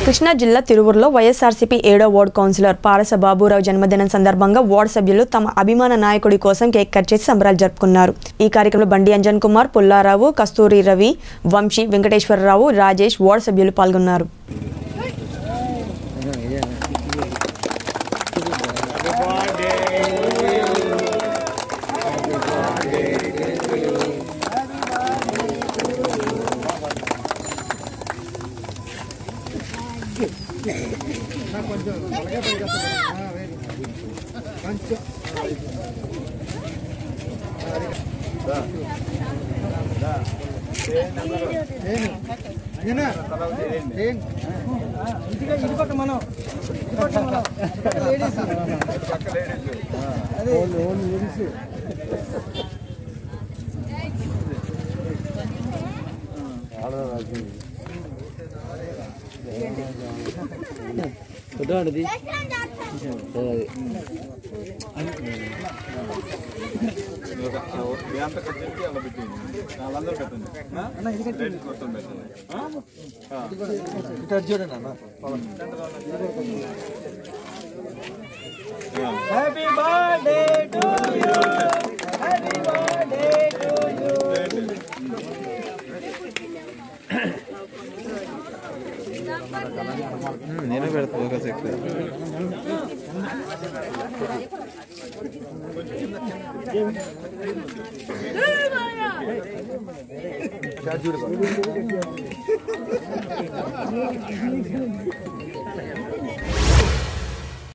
కృష్ణా జిల్లా తిరువూరులో YSRCP 7వ వార్డు కౌన్సిలర్ పారస బాబురావు జన్మదినం సందర్భంగా వార్డు సభ్యులు తమ అభిమాన నాయకుడి కోసం కేక్ కట్ చేసి సంబరాలు జరుపుకున్నారు. ఈ కార్యక్రమంలో బండి అంజన్ కుమార్, పుల్లారావు, కస్తూరి రవి, వంశీ, వెంకటేశ్వరరావు, రాజేష్ వార్డు సభ్యులు పాల్గొన్నారు. Happy birthday to you. Happy birthday to you. నేను పెడతా ఒక సెక్టర్